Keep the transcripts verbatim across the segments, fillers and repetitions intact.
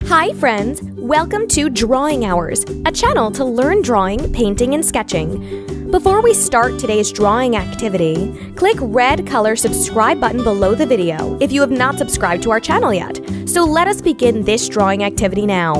Hi friends! Welcome to Drawing Hours, a channel to learn drawing, painting, and sketching. Before we start today's drawing activity, click red color subscribe button below the video if you have not subscribed to our channel yet. So let us begin this drawing activity now.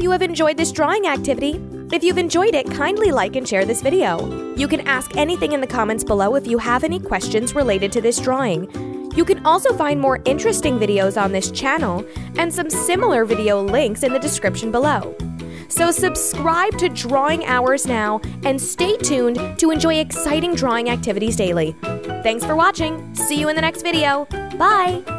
you have enjoyed this drawing activity. If you've enjoyed it, kindly like and share this video. You can ask anything in the comments below if you have any questions related to this drawing. You can also find more interesting videos on this channel and some similar video links in the description below. So subscribe to Drawing Hours now and stay tuned to enjoy exciting drawing activities daily. Thanks for watching. See you in the next video. Bye!